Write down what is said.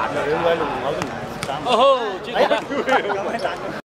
彈嘅，點解弄口都唔生？ 哦，知道了。